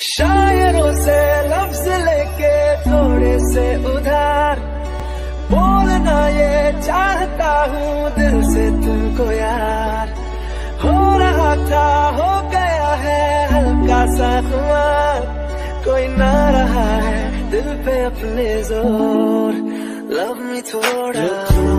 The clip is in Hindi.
शायरों से लफ्ज लेके थोड़े से उधार बोलना ये चाहता हूँ दिल से तुमको यार। हो रहा था हो गया है हल्का सा खुमार, कोई ना रहा है दिल पे अपने जोर। लव मी थोड़ा